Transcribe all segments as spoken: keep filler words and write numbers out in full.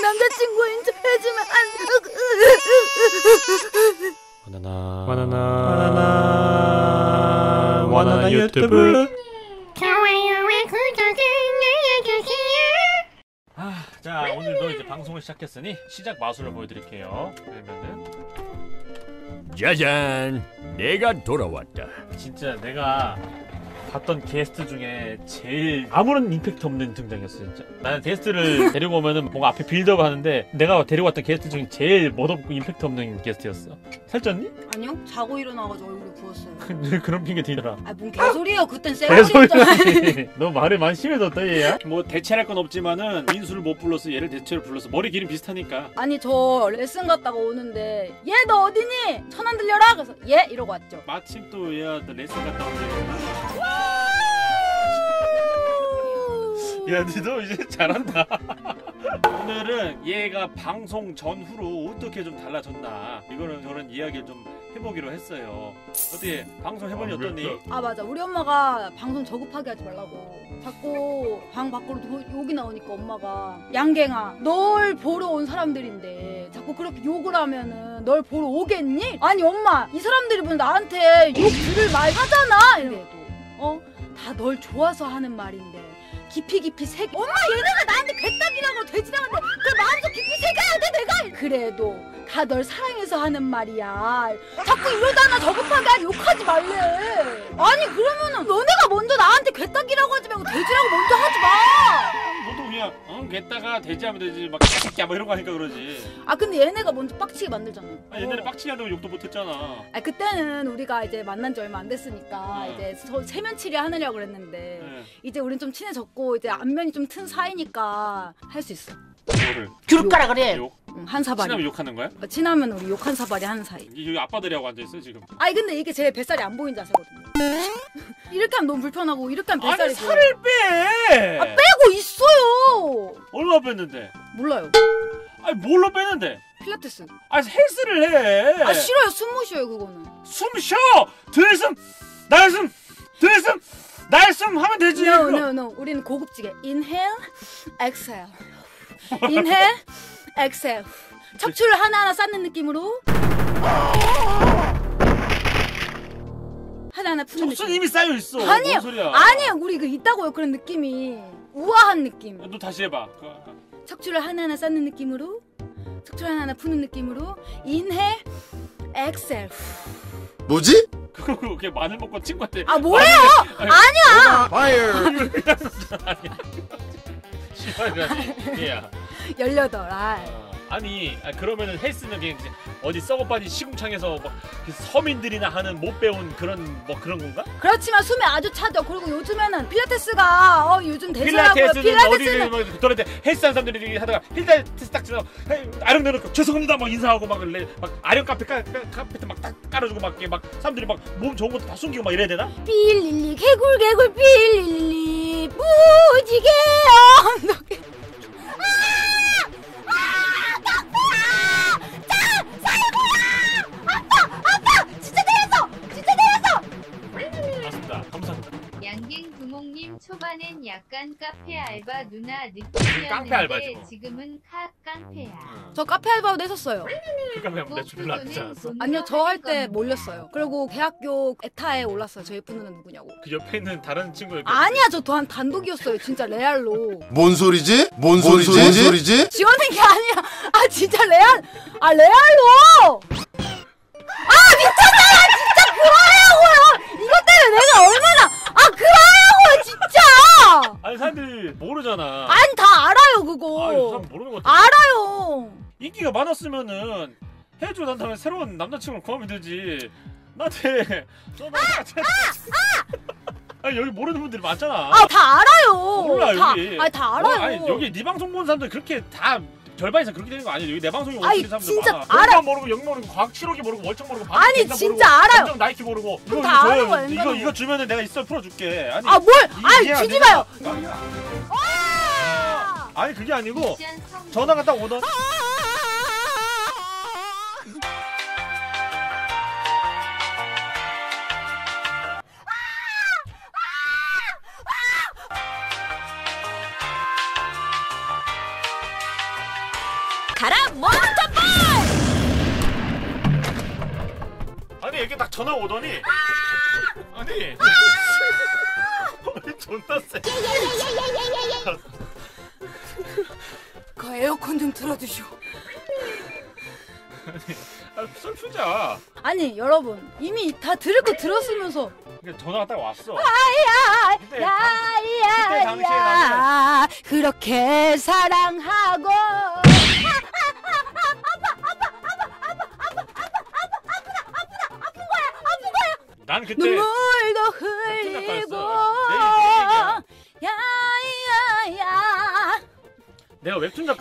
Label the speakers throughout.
Speaker 1: 남자친구인 척 해주면 안 돼.
Speaker 2: 바나나 바나나 바나나 바나나 유튜브.
Speaker 1: 좋아요와 구독을 눌러주세요.
Speaker 2: 아, 자 오늘도 이제 방송을 시작했으니 시작 마술을 보여드릴게요. 그러면은
Speaker 3: 짜잔! 내가 돌아왔다.
Speaker 2: 진짜 내가 봤던 게스트 중에 제일 아무런 임팩트 없는 등장이었어. 진짜 나는 게스트를 데리고 오면은 뭔가 앞에 빌드업 하는데 내가 데리고 왔던 게스트 중에 제일 멋없고 임팩트 없는 게스트였어. 살쪘니?
Speaker 1: 아니요, 자고 일어나가지고 얼굴이 부었어요.
Speaker 2: 그런 핑계 대더라.
Speaker 1: 아, 뭔 개소리예요. 그땐 쌩얼이었잖아.
Speaker 2: 너 말이 많이 심해졌다 얘야. 뭐 대체할 건 없지만은 민수를 못 불러서 얘를 대체로 불러서 머리 길이 비슷하니까.
Speaker 1: 아니, 저 레슨 갔다가 오는데 얘 너 어디니? 천안 들려라. 그래서 얘 이러고 왔죠.
Speaker 2: 마침 또 얘가 레슨 갔다 오는데 야, 니도 이제 잘한다. 오늘은 얘가 방송 전후로 어떻게 좀 달라졌나 이거는 저는 이야기를 좀 해보기로 했어요. 어떻게 방송 해보니 어떠니?
Speaker 1: 아, 맞아. 우리 엄마가 방송 저급하게 하지 말라고 자꾸 방 밖으로 도, 욕이 나오니까 엄마가 양갱아, 널 보러 온 사람들인데 자꾸 그렇게 욕을 하면은 널 보러 오겠니? 아니 엄마, 이 사람들이 뭐 나한테 욕 들을 말 하잖아. 이래도 어? 다 널 좋아서 하는 말인데 깊이 깊이 새겨. 엄마, 얘네가 나한테 괴딱이라고 돼지라는데 그걸 마음속 깊이 새겨야 돼 내가. 그래도 다 널 사랑해서 하는 말이야. 자꾸 이러다가 저급하게 욕하지 말래. 아니 그러면은 너네가 먼저 나한테 괴딱이라고 하지 말고 돼지라고 먼저 하지 마.
Speaker 2: 너도 그냥 응 겠다가 돼지하면 되지 막 개새끼야 뭐 이런 거 하니까 그러지.
Speaker 1: 아 근데 얘네가 먼저 빡치게 만들잖아.
Speaker 2: 아, 옛날에
Speaker 1: 어.
Speaker 2: 빡치게 한다고 욕도 못했잖아.
Speaker 1: 아 그때는 우리가 이제 만난 지 얼마 안 됐으니까
Speaker 2: 네.
Speaker 1: 이제 서, 체면치리 하느냐고 그랬는데
Speaker 2: 네.
Speaker 1: 이제 우린 좀 친해졌고 이제 안면이 좀 튼 사이니까 할 수 있어.
Speaker 2: 뭐를?
Speaker 1: 교육 가라 그래.
Speaker 2: 욕?
Speaker 1: 응, 한 사발이.
Speaker 2: 친하면 욕하는 거야?
Speaker 1: 어, 친하면 우리 욕 한 사발이 하는 사이.
Speaker 2: 여기 아빠들이하고 앉아있어 지금.
Speaker 1: 아니 근데 이게 제 뱃살이 안 보이는 자세거든요. 이렇게 하면 너무 불편하고 이렇게 하면 뱃살이
Speaker 2: 아니 살을 빼!
Speaker 1: 아 빼고 있어요.
Speaker 2: 얼마 뺐는데?
Speaker 1: 몰라요.
Speaker 2: 아니 뭘로 빼는데?
Speaker 1: 필라테스.
Speaker 2: 아니 헬스를 해.
Speaker 1: 아 싫어요. 숨 못 쉬어요 그거는.
Speaker 2: 숨 쉬어! 들숨! 날숨! 들숨! 날숨 하면 되지.
Speaker 1: No no no. 우리는 고급지게 인헬, 엑셀. 인헬, 엑셀. 척추를 하나하나 쌓는 느낌으로 하나하나 푸는 느낌.
Speaker 2: 척수는 이미 쌓여있어.
Speaker 1: 아니에요.
Speaker 2: 뭔 소리야.
Speaker 1: 아니에요. 우리 그 있다고요. 그런 느낌이. 우아한 느낌.
Speaker 2: 너 다시 해봐.
Speaker 1: 척추를 하나하나 쌓는 느낌으로, 척추를 하나하나 푸는 느낌으로 인헬, 엑셀.
Speaker 3: 뭐지?
Speaker 2: 그거 그게 마늘 먹고 친구한테.
Speaker 1: 아 뭐래요? 아니야.
Speaker 3: 파이어.
Speaker 2: 시발이라니. 얘야.
Speaker 1: 열여덟. 아.
Speaker 2: 어, 아니 아, 그러면은 헬스는 그냥 이제 어디 썩어빠진 시궁창에서 막 그 서민들이나 하는 못 배운 그런 뭐 그런 건가?
Speaker 1: 그렇지만 숨이 아주 차죠. 그리고 요즘에는 필라테스가 어 요즘 대세라고요.
Speaker 2: 필라테스는
Speaker 1: 필라테스는
Speaker 2: 어디 그런데 헬스하는 사람들이 하다가 필라테스 딱 지나고 아령 내놓고 죄송합니다 막 인사하고 막 그래 막 아령 카페 까, 까, 카페트 막 딱 깔아주고 막, 막 사람들이 막 몸 좋은 것도 다 숨기고 막 이래야 되나?
Speaker 1: 필릴리 개굴 개굴 필릴리 무지개 언덕에
Speaker 4: 양갱 구몽님 초반엔 약간 카페 알바 누나 느낌이었는데
Speaker 2: 깡패 알바지 뭐.
Speaker 4: 지금은 카 깡패야.
Speaker 1: 저 카페 알바도 했었어요.
Speaker 2: 그러니까 내 줄을 놨지 않았어?
Speaker 1: 아니요, 저 할 때 몰렸어요. 그리고 대학교 에타에 올랐어요. 저 예쁜 누나 누구냐고.
Speaker 2: 그 옆에 있는 다른 친구
Speaker 1: 아니야, 저 단, 단독이었어요. 진짜 레알로.
Speaker 3: 뭔 소리지? 뭔 소리지? 뭔 소리지?
Speaker 1: 지원한 게 아니야. 아 진짜 레알. 아 레알로. 아 미쳤다. 나 진짜 그만하라고요. 이것 때문에 내가 얼마나 아 그만하라고요 진짜.
Speaker 2: 아니 사람들이 모르잖아.
Speaker 1: 아니 다 알아요 그거.
Speaker 2: 아니 사람 모르는 것 같아.
Speaker 1: 알아요.
Speaker 2: 인기가 많았으면은 해주고 난 다음에 새로운 남자친구를 구하면 되지. 나한테 너 나 같이 아니 여기 모르는 분들이 많잖아.
Speaker 1: 아 다 알아요.
Speaker 2: 몰라
Speaker 1: 다,
Speaker 2: 여기.
Speaker 1: 아니 다 알아요.
Speaker 2: 어, 아니 여기 네 방송 보는 사람들 그렇게 다 절반 이상 그렇게 되는 거 아니에요. 여기 내 방송에
Speaker 1: 아니,
Speaker 2: 오는 사람들
Speaker 1: 진짜
Speaker 2: 많아.
Speaker 1: 알아.
Speaker 2: 영감 모르고 영 모르고 과학 실록이 모르고 월청 모르고 방송
Speaker 1: 아니,
Speaker 2: 모르고,
Speaker 1: 진짜 알아요.
Speaker 2: 감정 나이키 모르고 이거
Speaker 1: 다
Speaker 2: 이거
Speaker 1: 아는
Speaker 2: 줘요.
Speaker 1: 거야,
Speaker 2: 이거
Speaker 1: 인간은.
Speaker 2: 이거 주면은 내가 있어 풀어줄게. 아니
Speaker 1: 아 뭘?
Speaker 2: 이-
Speaker 1: 아니
Speaker 2: 이해가 안
Speaker 1: 주지
Speaker 2: 되잖아.
Speaker 1: 마요.
Speaker 2: 아니 그게 아니고 전화가 딱 오던.
Speaker 5: 가라 몬스터볼!
Speaker 2: 아니 이게 딱 전화 오더니 아니 존나 세.
Speaker 1: 그 에어컨 좀 틀어주시오.
Speaker 2: 아, 썰 풀자.
Speaker 1: 아니 여러분 이미 다 들을 거 들었으면서
Speaker 2: 그러니까 전화가 딱 왔어.
Speaker 1: 야야
Speaker 2: 그때 당- 그때 당시에
Speaker 1: 야야 그렇게 사랑하고
Speaker 2: 난 그때
Speaker 1: 눈물도
Speaker 2: 웹툰
Speaker 1: 흘리고
Speaker 2: 작가였어.
Speaker 1: 야야야
Speaker 2: 내가 웹툰 작가.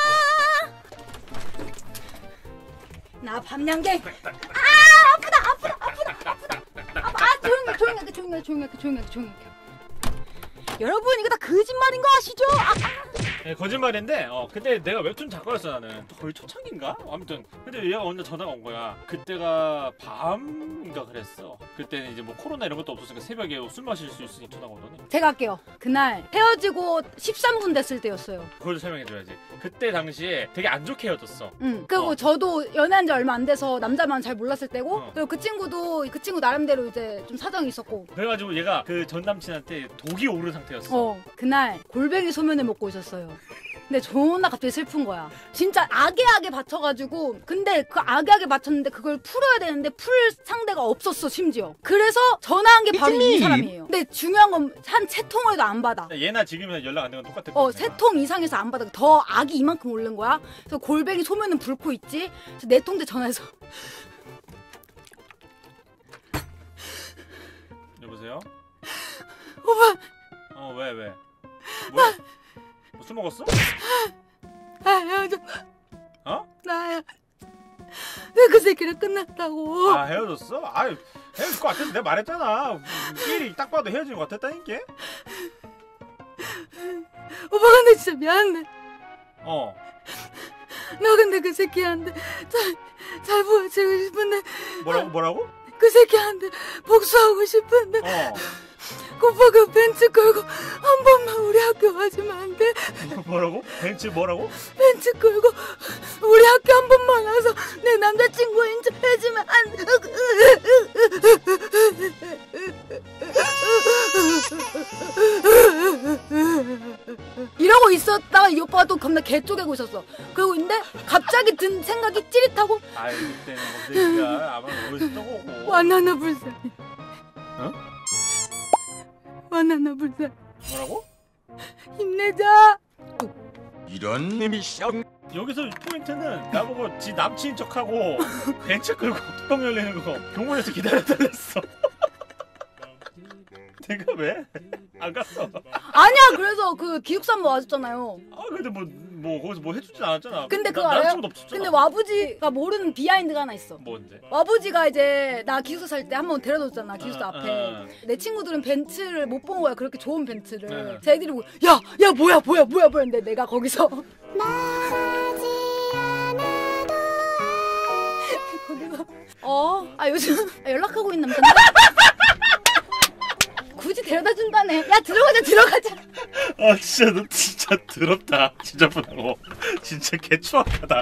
Speaker 1: 나 밤양갱 아 아프다 아프다 아프다 아프다 아파. 아 조용히 해, 조용히 해, 조용히 해, 조용히 해, 조용히 해, 조용히 해. 여러분 이거 다 거짓말인 거 아시죠? 아,
Speaker 2: 네, 거짓말인데 어 그때 내가 웹툰 작가였어. 나는 거의 초창기인가? 아무튼 근데 얘가 먼저 전화가 온 거야. 그때가 밤인가 그랬어. 그때는 이제 뭐 코로나 이런 것도 없었으니까 새벽에 술 마실 수 있으니 전화가 오더니
Speaker 1: 제가 할게요. 그날 헤어지고 십삼 분 됐을 때였어요.
Speaker 2: 그걸 설명해줘야지. 그때 당시에 되게 안 좋게 헤어졌어.
Speaker 1: 응. 그리고
Speaker 2: 어.
Speaker 1: 저도 연애한 지 얼마 안 돼서 남자만 잘 몰랐을 때고
Speaker 2: 어.
Speaker 1: 그리고 그 친구도 그 친구 나름대로 이제 좀 사정이 있었고
Speaker 2: 그래가지고 얘가 그 전 남친한테 독이 오른 상태였어.
Speaker 1: 어 그날 골뱅이 소면을 먹고 있었어요. 근데 존나 갑자기 슬픈 거야. 진짜 아게아게 받쳐가지고 근데 그 아게아게 받쳤는데 그걸 풀어야 되는데 풀 상대가 없었어 심지어. 그래서 전화한 게 바로 이 사람이에요. 근데 중요한 건 한 채 통화에도 안 받아.
Speaker 2: 얘나 지금이나 연락 안 되는 건 똑같아.
Speaker 1: 어, 세 통 이상에서 안 받아. 더 악이 이만큼 오른 거야. 그래서 골뱅이 소면은 붉고 있지. 그래서 내 통째 전화해서
Speaker 2: 여보세요?
Speaker 1: 오빠
Speaker 2: 어 왜 왜? 뭐야? 뭐 술 먹었어?
Speaker 1: 아 헤어져.
Speaker 2: 어?
Speaker 1: 나야. 왜 그 새끼랑 끝났다고.
Speaker 2: 아 헤어졌어? 아 헤어질 것 같았는데 내가 말했잖아. 끼리 딱 봐도 헤어질 것 같았다니까.
Speaker 1: 오빠 근데 진짜 미안해.
Speaker 2: 어.
Speaker 1: 너 근데 그 새끼한테 잘, 잘 보여주고 싶은데
Speaker 2: 뭐라고 뭐라고?
Speaker 1: 그 새끼한테 복수하고 싶은데
Speaker 2: 어.
Speaker 1: 오빠 그 벤츠 끌고 한 번만 우리 학교 와주면 안 돼?
Speaker 2: 뭐라고? 벤츠 뭐라고?
Speaker 1: 벤츠 끌고 우리 학교 한 번만 와서 내 남자친구인 척 해주면 안 돼? 이러고 있었다가 이 오빠가 또 겁나 개 쪼개고 있었어. 그러고 있는데 갑자기 든 생각이 찌릿하고
Speaker 2: 아이 그때는 뭐 새끼야 아마 어디서 떠오고.
Speaker 1: 와나나 불쌍해.
Speaker 2: 어?
Speaker 1: 와나나 불쌍해.
Speaker 2: 뭐라고?
Speaker 1: 힘내자.
Speaker 3: 이런 미션
Speaker 2: 여기서 포인트는 나보고 지 남친인 척하고 벤츠 끌고 뚜껑 열리는 거 병원에서 기다려달랬어. 내가 왜? 안 갔어.
Speaker 1: 아니야 그래서 그 기숙사 한번 와줬잖아요.
Speaker 2: 아 근데 뭐, 뭐 거기서 뭐 해주진 않았잖아.
Speaker 1: 근데 그거
Speaker 2: 나-
Speaker 1: 알아요?
Speaker 2: 남자친구도 없었잖아.
Speaker 1: 근데 와부지가 모르는 비하인드가 하나 있어.
Speaker 2: 뭔데?
Speaker 1: 와부지가 이제 나 기숙사 살 때 한 번 데려줬잖아 기숙사
Speaker 2: 어,
Speaker 1: 앞에.
Speaker 2: 어.
Speaker 1: 내 친구들은 벤츠를 못 본 거야. 그렇게 좋은 벤츠를.
Speaker 2: 어.
Speaker 1: 쟤들이 보고 야! 야 뭐야 뭐야 뭐야 뭐야 근데 내가 거기서 거기서 어? 아 요즘 연락하고 있는 남자인데 굳이 데려다 준다네. 야 들어가자 들어가자.
Speaker 2: 아 진짜 너 진짜 더럽다. 진짜 분하고 진짜 개추악하다.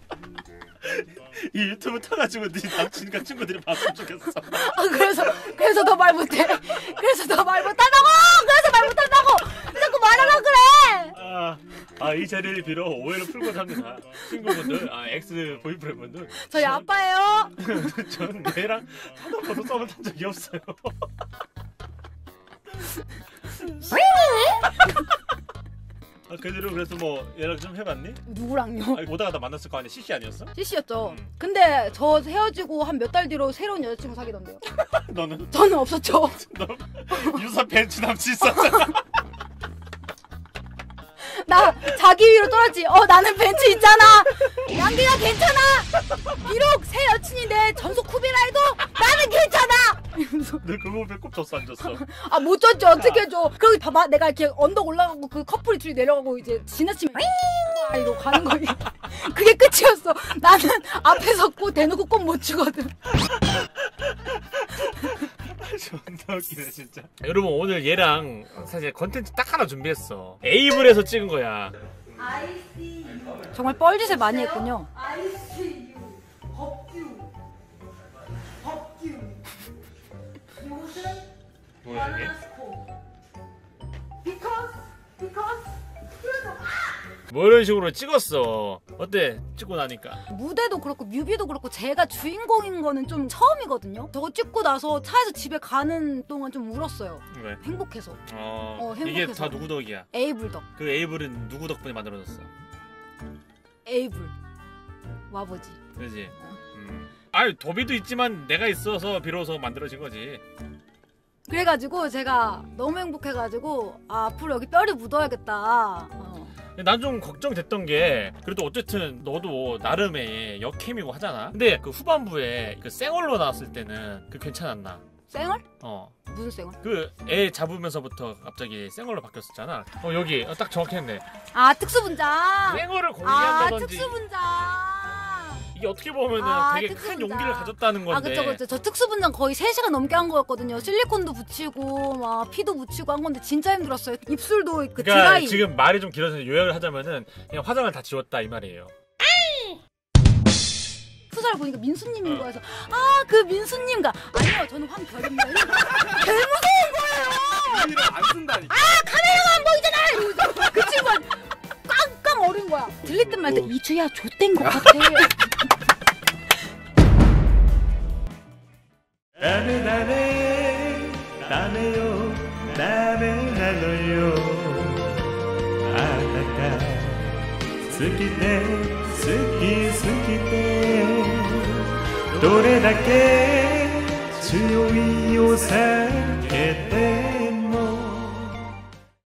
Speaker 2: 이 유튜브 타가지고 네 남친과 친구들이 봤으면 좋겠어.
Speaker 1: 아 그래서 그래서 너 말 못해. 그래서 너 말 못한다고. 그래서 말 못한다고. 자꾸 말하라 그래.
Speaker 2: 아 이 자리를 빌어 오해를 풀고자 합니다. 친구분들, 아 엑스 보이프렌드분들.
Speaker 1: 저희 아빠예요.
Speaker 2: 전 얘랑 한 번도 썸을 탄 적이 없어요. 아 그대로 그래서 뭐 연락 좀 해봤니?
Speaker 1: 누구랑요?
Speaker 2: 아니, 오다가 다 만났을 거 아니야? 씨씨 아니었어?
Speaker 1: 씨씨였죠.
Speaker 2: 음.
Speaker 1: 근데 저 헤어지고 한 몇 달 뒤로 새로운 여자친구 사귀던데요.
Speaker 2: 너는?
Speaker 1: 저는 없었죠.
Speaker 2: 너 유사 벤츠 남친 있었잖아.
Speaker 1: 나 자기 위로 떨었지. 어 나는 벤츠 있잖아. 양기가 괜찮아. 비록 새 여친인데 전속 쿠비라해도 나는 괜찮아. 이러면서
Speaker 2: 너 그거 배꼽 줬어 안 줬어?
Speaker 1: 아 못 줬지 어떻게 줘. 그리고 봐봐 내가 이렇게 언덕 올라가고 그 커플이 둘이 내려가고 이제 지나치면 이러고 가는 거지. 그게 끝이었어. 나는 앞에 섰고 대놓고 꼭 못 주거든.
Speaker 2: 존나 웃기네 진짜. 여러분 오늘 얘랑 사실 컨텐츠 딱 하나 준비했어. 에이블에서 찍은 거야.
Speaker 1: 아이씨 정말 뻘짓을 많이 했군요. 아이씨유, 법규, 법규. 이곳은 바나나스코. Because, because.
Speaker 2: 뭐 이런 식으로 찍었어. 어때? 찍고 나니까.
Speaker 1: 무대도 그렇고 뮤비도 그렇고 제가 주인공인 거는 좀 처음이거든요. 저거 찍고 나서 차에서 집에 가는 동안 좀 울었어요.
Speaker 2: 왜?
Speaker 1: 행복해서.
Speaker 2: 어,
Speaker 1: 어,
Speaker 2: 이게
Speaker 1: 행복해서.
Speaker 2: 다 누구 덕이야?
Speaker 1: 에이블 덕.
Speaker 2: 그 에이블은 누구 덕분에 만들어졌어?
Speaker 1: 에이블. 와보지.
Speaker 2: 그지?
Speaker 1: 어.
Speaker 2: 음. 아유, 도비도 있지만 내가 있어서 비로소 만들어진 거지.
Speaker 1: 그래가지고 제가 너무 행복해가지고 아, 앞으로 여기 뼈를 묻어야겠다. 어.
Speaker 2: 난 좀 걱정됐던 게 그래도 어쨌든 너도 나름의 역캠이고 하잖아. 근데 그 후반부에 그 쌩얼로 나왔을 때는 그 괜찮았나?
Speaker 1: 쌩얼?
Speaker 2: 어.
Speaker 1: 무슨 쌩얼?
Speaker 2: 그 애 잡으면서부터 갑자기 쌩얼로 바뀌었었잖아. 어 여기 어, 딱 정확했네.
Speaker 1: 아, 특수분장.
Speaker 2: 쌩얼을
Speaker 1: 아,
Speaker 2: 공개한다든지.
Speaker 1: 특수분장.
Speaker 2: 이게 어떻게 보면은
Speaker 1: 아,
Speaker 2: 되게 큰
Speaker 1: 특수분장.
Speaker 2: 용기를 가졌다는 건데.
Speaker 1: 아, 그쵸, 그쵸. 저 특수분장 거의 세 시간 넘게 한 거였거든요. 실리콘도 붙이고, 막, 피도 붙이고 한 건데 진짜 힘들었어요. 입술도 그
Speaker 2: 그러니까
Speaker 1: 드라이.
Speaker 2: 지금 말이 좀 길어서 요약을 하자면은 그냥 화장을 다 지웠다 이 말이에요.
Speaker 1: 푸사를 보니까 민수님인
Speaker 2: 어.
Speaker 1: 거여서, 아, 그 민수님가. 아니요, 저는 황별입니다. 이러고 개 무서운 거예요!
Speaker 3: 이름 안 쓴다니까.
Speaker 1: 아, 카메라가 안 보이잖아! 이러고 그 친구가 깡깡 어린 거야. 들릴 듯 말 듯, 이주야, 좆된 것 같아.
Speaker 5: ダメダメダメよダメなのよあなた好きで好き好きでどれだけ強いを避けて